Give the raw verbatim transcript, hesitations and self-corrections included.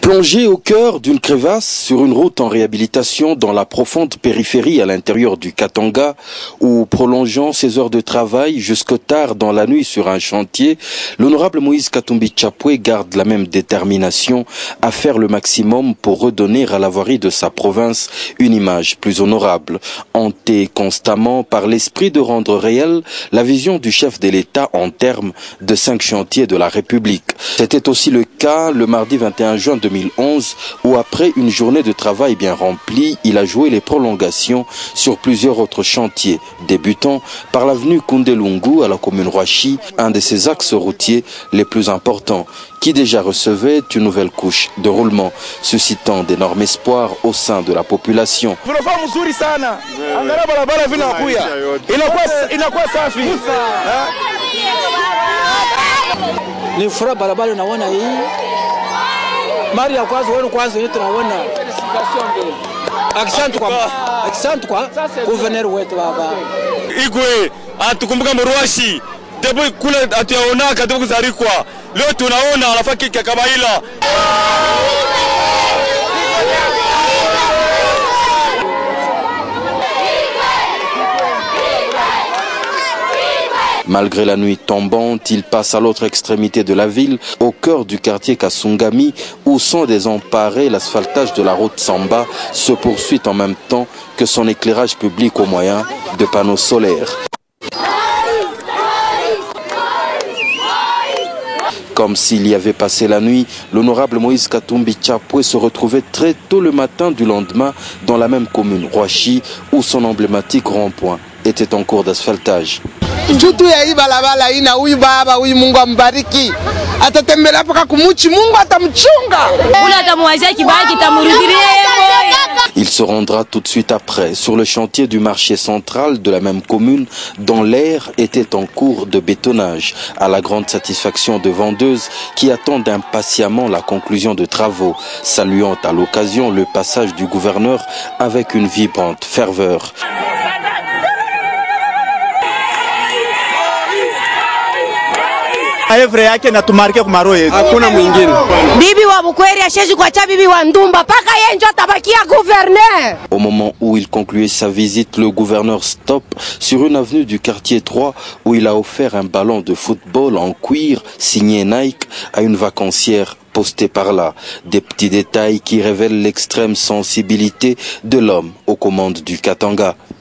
Plongé au cœur d'une crevasse sur une route en réhabilitation dans la profonde périphérie à l'intérieur du Katanga, ou prolongeant ses heures de travail jusque tard dans la nuit sur un chantier, l'honorable Moïse Katumbi Tchapoué garde la même détermination à faire le maximum pour redonner à la voirie de sa province une image plus honorable, hanté constamment par l'esprit de rendre réelle la vision du chef de l'État en termes de cinq chantiers de la République. C'était aussi le cas le mardi vingt et un juin deux mille onze, où après une journée de travail bien remplie, il a joué les prolongations sur plusieurs autres chantiers, débutant par l'avenue Koundelungu à la commune Roachi, un de ses axes routiers les plus importants, qui déjà recevait une nouvelle couche de roulement, suscitant d'énormes espoirs au sein de la population. Mari ya kwanza wenu kwanza yetu tunaona. Asante kwa asante kwa governor wetu baba. Igwe atukumbuka Mruashi. Debu kule atuyaona katibu kuzarikwa. Leo tunaona anafaki kama ila. Malgré la nuit tombante, il passe à l'autre extrémité de la ville, au cœur du quartier Kasungami, où sans désemparer, l'asphaltage de la route Samba se poursuit en même temps que son éclairage public au moyen de panneaux solaires. Comme s'il y avait passé la nuit, l'honorable Moïse Katumbi Tchapoué se retrouvait très tôt le matin du lendemain dans la même commune, Roachi, où son emblématique rond-point était en cours d'asphaltage. Jutu ya hii balabala ina huyu baba huyu Mungu ambariki. Atatembelea paka kumuchi Mungu atamchunga. Ule atamwazia kibaki tamurudirie yeye. Il se rendra tout de suite après sur le chantier du marché central de la même commune dont l'air était en cours de bétonnage, à la grande satisfaction de vendeuses qui attendent impatiemment la conclusion de travaux, saluant à l'occasion le passage du gouverneur avec une vibrante ferveur. Hakuna mwingine. Bibi wa Bukweri ashezi kuacha bibi wa Ndumba paka yeye ndio atabakia gouverneur. Au moment où il concluait sa visite, le gouverneur stoppe sur une avenue du quartier trois où il a offert un ballon de football en cuir signé Nike à une vacancière postée par là. Des petits détails qui révèlent l'extrême sensibilité de l'homme aux commandes du Katanga.